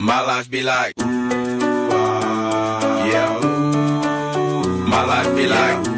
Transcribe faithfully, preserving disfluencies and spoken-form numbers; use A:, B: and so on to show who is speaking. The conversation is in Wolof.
A: My life be like, ooh, ah, yeah, ooh. My life be like.